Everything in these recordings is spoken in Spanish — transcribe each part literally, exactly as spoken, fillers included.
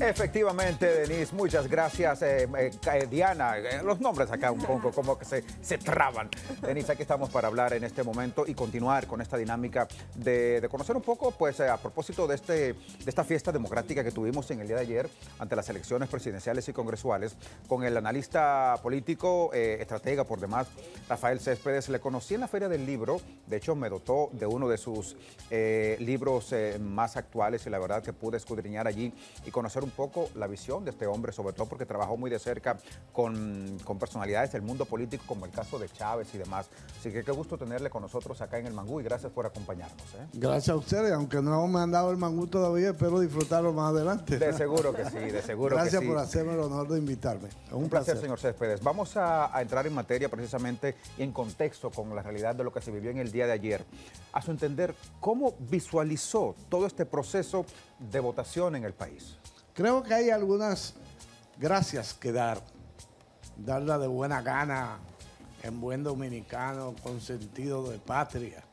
Efectivamente, Denise, muchas gracias. Eh, eh, Diana, eh, los nombres acá un poco como que se, se traban. Denise, aquí estamos para hablar en este momento y continuar con esta dinámica de, de conocer un poco, pues eh, a propósito de, este, de esta fiesta democrática que tuvimos en el día de ayer ante las elecciones presidenciales y congresuales, con el analista político, eh, estratega por demás, Rafael Céspedes. Le conocí en la Feria del Libro, de hecho me dotó de uno de sus eh, libros eh, más actuales y la verdad que pude escudriñar allí y conocer un poco la visión de este hombre, sobre todo porque trabajó muy de cerca con, con personalidades del mundo político, como el caso de Chávez y demás. Así que qué gusto tenerle con nosotros acá en el Mangú y gracias por acompañarnos. ¿eh? Gracias a ustedes, aunque no me han dado el Mangú todavía, espero disfrutarlo más adelante. De seguro que sí, de seguro Gracias que sí. por hacerme el honor de invitarme. Es un, un placer, placer, señor Céspedes. Vamos a, a entrar en materia precisamente y en contexto con la realidad de lo que se vivió en el día de ayer. A su entender, ¿cómo visualizó todo este proceso de votación en el país? Creo que hay algunas gracias que dar. Darla de buena gana, en buen dominicano, con sentido de patria.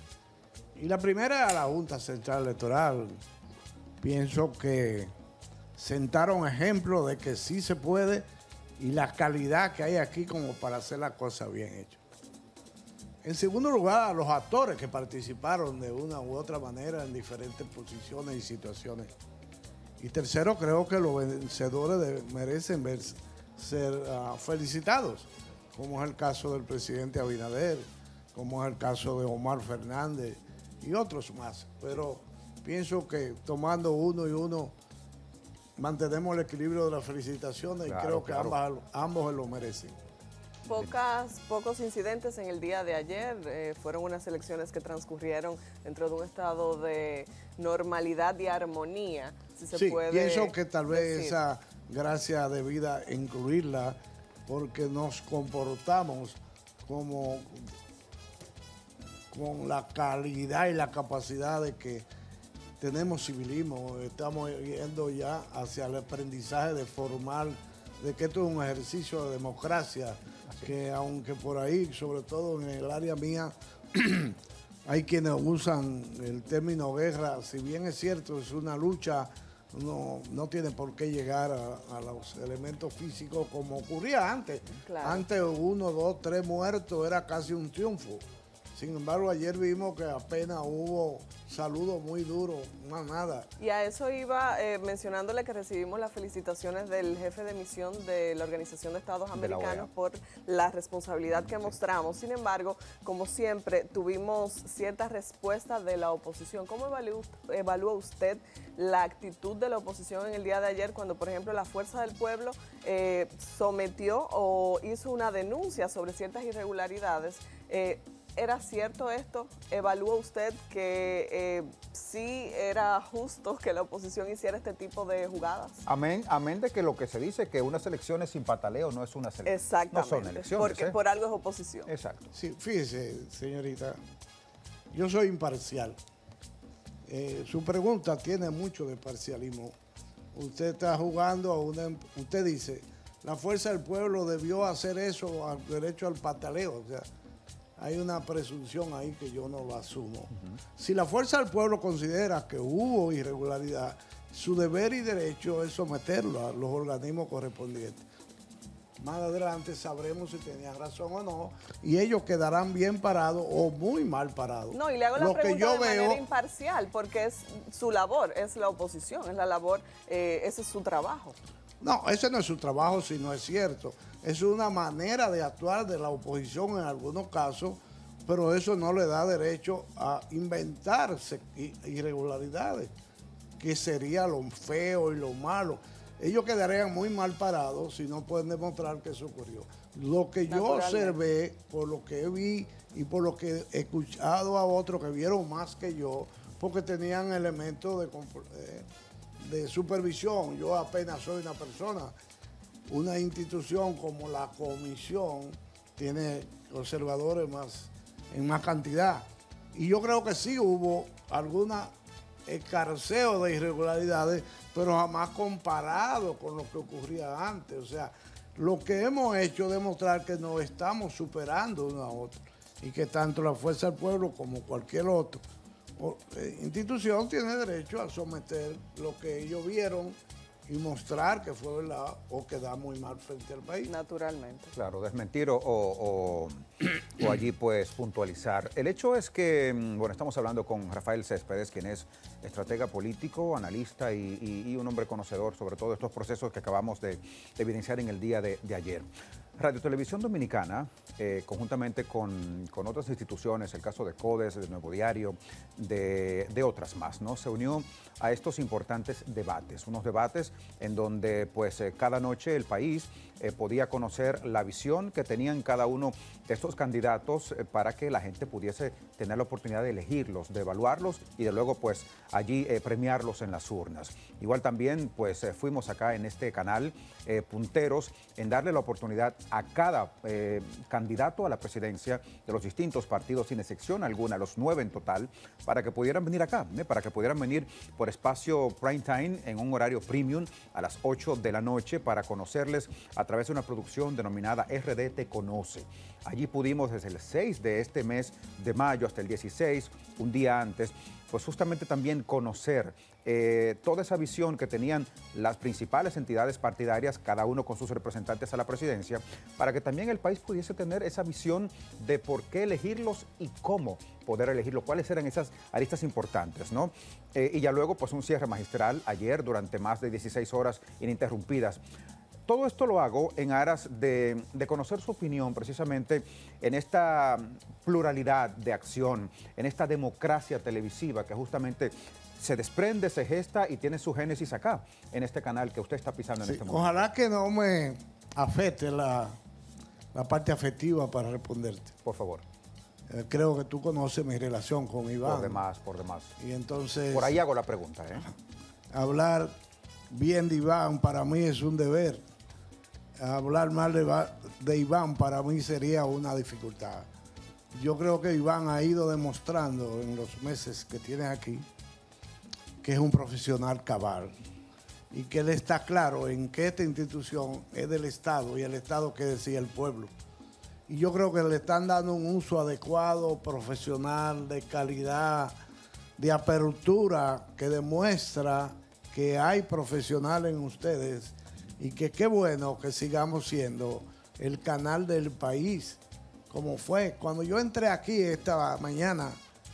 Y la primera a la Junta Central Electoral. Pienso que sentaron ejemplo de que sí se puede y la calidad que hay aquí como para hacer la cosa bien hecha. En segundo lugar, a los actores que participaron de una u otra manera en diferentes posiciones y situaciones. Y tercero, creo que los vencedores de, merecen ver, ser uh, felicitados, como es el caso del presidente Abinader, como es el caso de Omar Fernández y otros más. Pero pienso que tomando uno y uno, mantenemos el equilibrio de las felicitaciones claro, y creo que claro. ambas, ambos lo merecen. Pocas, pocos incidentes en el día de ayer, eh, fueron unas elecciones que transcurrieron dentro de un estado de normalidad y armonía, si se sí, puede pienso que tal vez decir. Esa gracia debida incluirla porque nos comportamos como con la calidad y la capacidad de que tenemos civilismo, estamos yendo ya hacia el aprendizaje de formar, de que esto es un ejercicio de democracia, que aunque por ahí, sobre todo en el área mía, hay quienes usan el término guerra, si bien es cierto, es una lucha, no, no tiene por qué llegar a, a los elementos físicos como ocurría antes. Claro. Antes uno, dos, tres muertos era casi un triunfo. Sin embargo, ayer vimos que apenas hubo saludos muy duros, más nada. Y a eso iba eh, mencionándole que recibimos las felicitaciones del jefe de misión de la Organización de Estados Americanos por la responsabilidad que mostramos. Sin embargo, como siempre, tuvimos ciertas respuestas de la oposición. ¿Cómo evalúa, evalúa usted la actitud de la oposición en el día de ayer cuando, por ejemplo, la Fuerza del Pueblo eh, sometió o hizo una denuncia sobre ciertas irregularidades? Eh, ¿Era cierto esto? ¿Evalúa usted que eh, sí era justo que la oposición hiciera este tipo de jugadas? Amén, amén de que lo que se dice que unas elecciones sin pataleo no es una selección. Exactamente. No son elecciones. Porque ¿eh? por algo es oposición. Exacto. Sí, fíjese, señorita, yo soy imparcial. Eh, su pregunta tiene mucho de parcialismo. Usted está jugando a una... Usted dice, la Fuerza del Pueblo debió hacer eso al derecho al pataleo, o sea... Hay una presunción ahí que yo no lo asumo. Uh-huh. Si la Fuerza del Pueblo considera que hubo irregularidad, su deber y derecho es someterlo a los organismos correspondientes. Más adelante sabremos si tenían razón o no, y ellos quedarán bien parados o muy mal parados. No, y le hago la lo pregunta que yo de veo, manera imparcial, porque es su labor, es la oposición, es la labor, eh, ese es su trabajo. No, ese no es su trabajo, si no es cierto. Es una manera de actuar de la oposición en algunos casos, pero eso no le da derecho a inventarse irregularidades, que sería lo feo y lo malo. Ellos quedarían muy mal parados si no pueden demostrar que eso ocurrió. Lo que yo observé, por lo que vi y por lo que he escuchado a otros que vieron más que yo, porque tenían elementos de... Eh, de supervisión, yo apenas soy una persona, una institución como la comisión tiene observadores más, en más cantidad. Y yo creo que sí hubo alguna escarceo de irregularidades, pero jamás comparado con lo que ocurría antes. O sea, lo que hemos hecho es demostrar que nos estamos superando uno a otro y que tanto la Fuerza del Pueblo como cualquier otro o, eh, institución tiene derecho a someter lo que ellos vieron y mostrar que fue verdad o quedar muy mal frente al país. Naturalmente. Claro, desmentir o, o, o allí pues puntualizar. El hecho es que, bueno, estamos hablando con Rafael Céspedes, quien es estratega político, analista y, y, y un hombre conocedor sobre todo estos procesos que acabamos de, de evidenciar en el día de, de ayer. Radio Televisión Dominicana, eh, conjuntamente con, con otras instituciones, el caso de CODES, de Nuevo Diario, de, de otras más, ¿no? Se unió a estos importantes debates, unos debates en donde pues eh, cada noche el país eh, podía conocer la visión que tenían cada uno de estos candidatos eh, para que la gente pudiese tener la oportunidad de elegirlos, de evaluarlos y de luego pues allí eh, premiarlos en las urnas. Igual también pues eh, fuimos acá en este canal eh, punteros en darle la oportunidad a cada eh, candidato a la presidencia de los distintos partidos, sin excepción alguna, los nueve en total, para que pudieran venir acá, ¿eh? para que pudieran venir por espacio prime time en un horario premium a las ocho de la noche para conocerles a través de una producción denominada R D Te Conoce. Allí pudimos desde el seis de este mes de mayo hasta el dieciséis, un día antes, pues justamente también conocer eh, toda esa visión que tenían las principales entidades partidarias, cada uno con sus representantes a la presidencia, para que también el país pudiese tener esa visión de por qué elegirlos y cómo poder elegirlos, cuáles eran esas aristas importantes, ¿no? Eh, y ya luego, pues un cierre magistral ayer durante más de dieciséis horas ininterrumpidas. Todo esto lo hago en aras de, de conocer su opinión precisamente en esta pluralidad de acción, en esta democracia televisiva que justamente se desprende, se gesta y tiene su génesis acá, en este canal que usted está pisando en Sí, este momento. ojalá que no me afecte la, la parte afectiva para responderte. Por favor. Eh, creo que tú conoces mi relación con Iván. Por demás, por demás. Y entonces... Por ahí hago la pregunta, ¿eh? Hablar bien de Iván para mí es un deber. Hablar mal de, de Iván para mí sería una dificultad. Yo creo que Iván ha ido demostrando en los meses que tiene aquí que es un profesional cabal y que él está claro en que esta institución es del Estado y el Estado que decía el pueblo. Y yo creo que le están dando un uso adecuado, profesional, de calidad, de apertura, que demuestra que hay profesionales en ustedes y que qué bueno que sigamos siendo el canal del país, como fue. Cuando yo entré aquí esta mañana,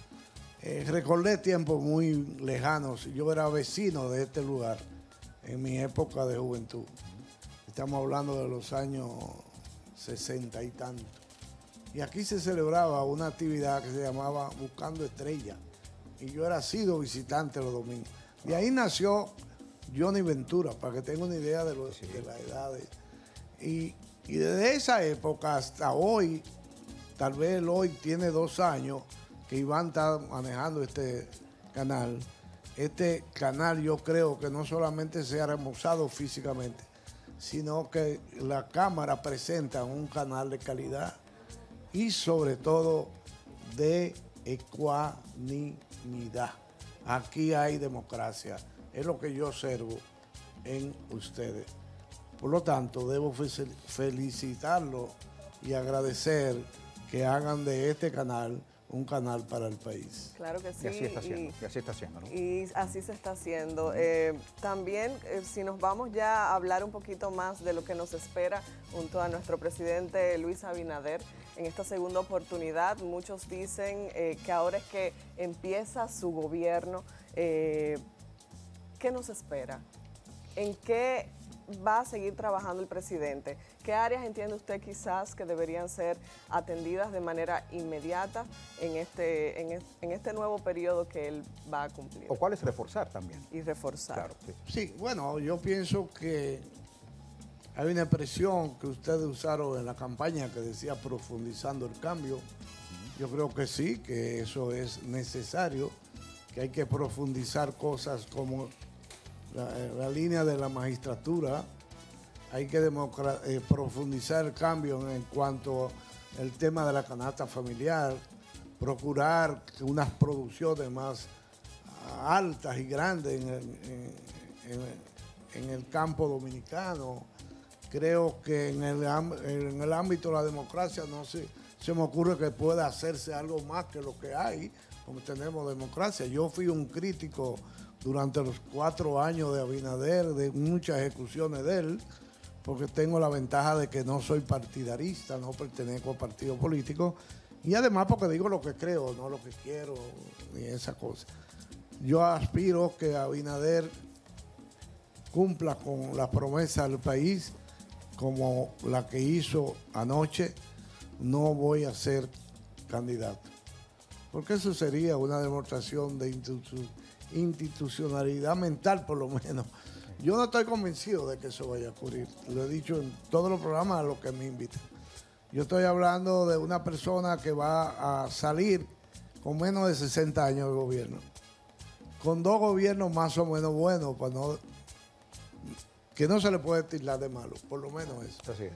eh, recordé tiempos muy lejanos. Yo era vecino de este lugar en mi época de juventud. Estamos hablando de los años sesenta y tantos. Y aquí se celebraba una actividad que se llamaba Buscando Estrellas. Y yo era sido visitante los domingos. De ahí nació Johnny Ventura, para que tenga una idea de, los, de las edades. Y, y desde esa época hasta hoy, tal vez él hoy tiene dos años, que Iván está manejando este canal. Este canal yo creo que no solamente se ha remozado físicamente, sino que la cámara presenta un canal de calidad y sobre todo de ecuanimidad. Aquí hay democracia, es lo que yo observo en ustedes. Por lo tanto, debo felicitarlo y agradecer que hagan de este canal un canal para el país. Claro que sí. Y así está haciendo, y, y así está haciendo, ¿no? Y así se está haciendo. Eh, también, eh, si nos vamos ya a hablar un poquito más de lo que nos espera junto a nuestro presidente Luis Abinader en esta segunda oportunidad, muchos dicen eh, que ahora es que empieza su gobierno. Eh, ¿Qué nos espera? ¿En qué va a seguir trabajando el presidente? ¿Qué áreas entiende usted quizás que deberían ser atendidas de manera inmediata en este, en, es, en este nuevo periodo que él va a cumplir? ¿O cuál es reforzar también? Y reforzar. Claro, sí. Sí, bueno, yo pienso que hay una expresión que ustedes usaron en la campaña que decía profundizando el cambio. Yo creo que sí, que eso es necesario, que hay que profundizar cosas como la, la línea de la magistratura, hay que eh, profundizar el cambio en, en cuanto al tema de la canasta familiar, procurar unas producciones más altas y grandes en el, en, en, en el campo dominicano. Creo que en el, en el ámbito de la democracia no se, se me ocurre que pueda hacerse algo más que lo que hay, como tenemos democracia. Yo fui un crítico durante los cuatro años de Abinader, de muchas ejecuciones de él, porque tengo la ventaja de que no soy partidarista, no pertenezco a partido político, y además porque digo lo que creo, no lo que quiero, ni esa cosa. Yo aspiro que Abinader cumpla con la promesa del país, como la que hizo anoche. No voy a ser candidato, porque eso sería una demostración de institu- institucionalidad mental, por lo menos. Yo no estoy convencido de que eso vaya a ocurrir. Lo he dicho en todos los programas a los que me invitan. Yo estoy hablando de una persona que va a salir con menos de sesenta años de gobierno, con dos gobiernos más o menos buenos, para no, que no se le puede tildar de malo, por lo menos eso. Así es.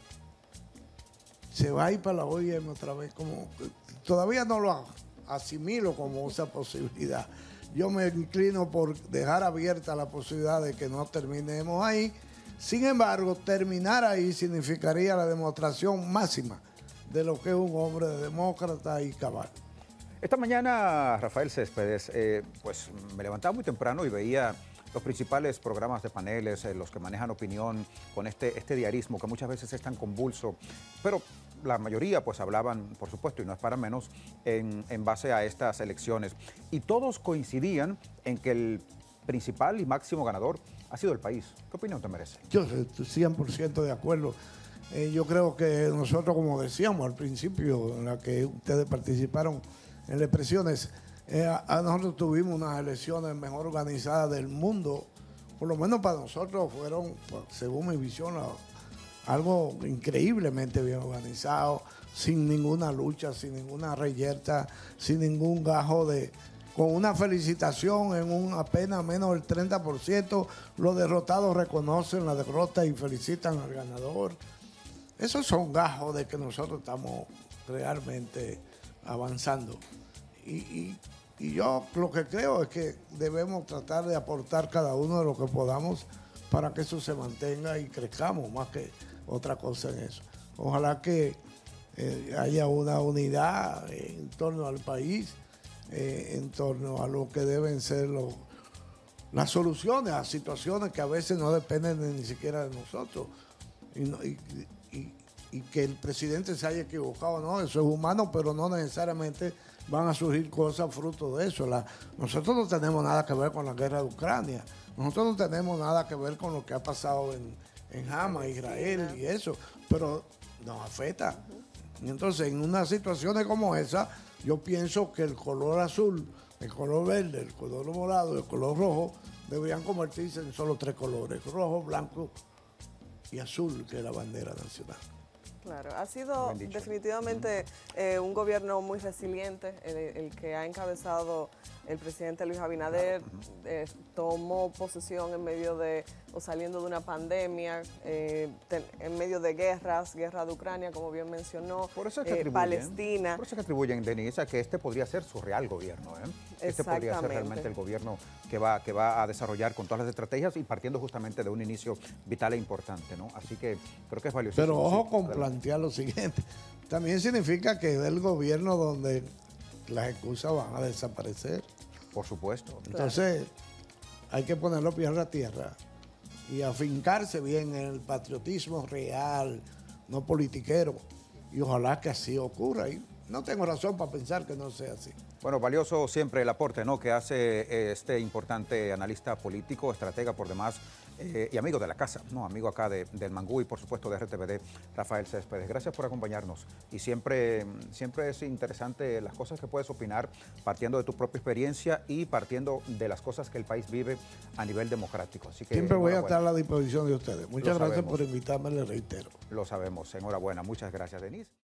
Se va a ir para la O I M otra vez, como todavía no lo asimilo como esa posibilidad. Yo me inclino por dejar abierta la posibilidad de que no terminemos ahí. Sin embargo, terminar ahí significaría la demostración máxima de lo que es un hombre de demócrata y cabal. Esta mañana, Rafael Céspedes, eh, pues me levantaba muy temprano y veía los principales programas de paneles, eh, los que manejan opinión con este, este diarismo que muchas veces es tan convulso, pero la mayoría pues hablaban, por supuesto, y no es para menos, en, en base a estas elecciones. Y todos coincidían en que el principal y máximo ganador ha sido el país. ¿Qué opinión te merece? Yo estoy cien por ciento de acuerdo. Eh, yo creo que nosotros, como decíamos al principio, en la que ustedes participaron en las expresiones, eh, a, a nosotros tuvimos unas elecciones mejor organizadas del mundo. Por lo menos para nosotros fueron, pues, según mi visión, algo increíblemente bien organizado, sin ninguna lucha, sin ninguna reyerta, sin ningún gajo de... Con una felicitación en un apenas menos del treinta por ciento, los derrotados reconocen la derrota y felicitan al ganador. Esos son gajos de que nosotros estamos realmente avanzando. Y, y, y yo lo que creo es que debemos tratar de aportar cada uno de lo que podamos para que eso se mantenga y crezcamos, más que otra cosa en eso. Ojalá que eh, haya una unidad en torno al país, eh, en torno a lo que deben ser los, las soluciones a situaciones que a veces no dependen de, ni siquiera de nosotros. Y, no, y, y, y que el presidente se haya equivocado, no, eso es humano, pero no necesariamente van a surgir cosas fruto de eso. La, nosotros no tenemos nada que ver con la guerra de Ucrania, nosotros no tenemos nada que ver con lo que ha pasado en, en Hamas, Israel y eso, pero nos afecta. Y entonces, en unas situaciones como esa, yo pienso que el color azul, el color verde, el color morado y el color rojo deberían convertirse en solo tres colores: rojo, blanco y azul, que es la bandera nacional. Claro, ha sido definitivamente eh, un gobierno muy resiliente, el, el que ha encabezado el presidente Luis Abinader. Eh, tomó posesión en medio de, o saliendo de una pandemia, eh, ten, en medio de guerras, guerra de Ucrania, como bien mencionó, por eso es que eh, atribuyen, Palestina. Por eso es que atribuyen, Denise, a que este podría ser su real gobierno. ¿eh? Este podría ser realmente el gobierno que va, que va a desarrollar con todas las estrategias y partiendo justamente de un inicio vital e importante, ¿no? Así que creo que es valioso. Pero ojo sí, con adelante. plantear lo siguiente. También significa que es el gobierno donde las excusas van a desaparecer. Por supuesto. Entonces, hay que poner los pies a la tierra y afincarse bien en el patriotismo real, no politiquero. Y ojalá que así ocurra. Y no tengo razón para pensar que no sea así. Bueno, valioso siempre el aporte, ¿no?, que hace este importante analista político, estratega por demás, eh, y amigo de la casa, ¿no?, amigo acá de, del Mangú y por supuesto de R T V D, Rafael Céspedes. Gracias por acompañarnos y siempre, siempre es interesante las cosas que puedes opinar partiendo de tu propia experiencia y partiendo de las cosas que el país vive a nivel democrático. Así que siempre voy a estar a la disposición de ustedes. Muchas Lo gracias sabemos. por invitarme, les reitero. Lo sabemos. Enhorabuena. Muchas gracias, Denise.